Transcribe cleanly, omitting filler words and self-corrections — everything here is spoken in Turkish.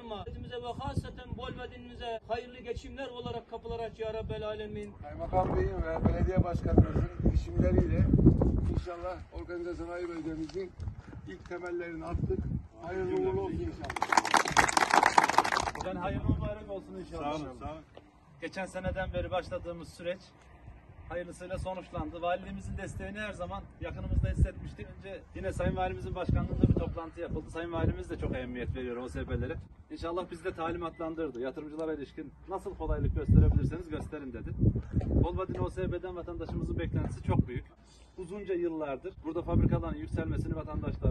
çıkarma. Milletimize ve hasreten Bolvedin'imize hayırlı geçimler olarak kapılar aç ya Rabbel Alemin. Kaymakam Bey'in ve belediye başkanımızın girişimleriyle inşallah Organize Sanayi Belediye'mizin ilk temellerini attık. Hayırlı uğurlu olsun inşallah. Yani hayırlı mübarek olsun inşallah. Sağ olun, sağ olun. Geçen seneden beri başladığımız süreç hayırlısıyla sonuçlandı. Valiliğimizin desteğini her zaman yakınımızda hissetmiştik. Önce yine Sayın Valimizin başkanlığında bir toplantı yapıldı. Sayın Valimiz de çok ehemmiyet veriyor OSB'lere. İnşallah bizi de talimatlandırdı. Yatırımcılara ilişkin nasıl kolaylık gösterebilirseniz gösterin dedi. Bolvedin OSB'den vatandaşımızın beklentisi çok büyük. Uzunca yıllardır burada fabrikaların yükselmesini vatandaşlar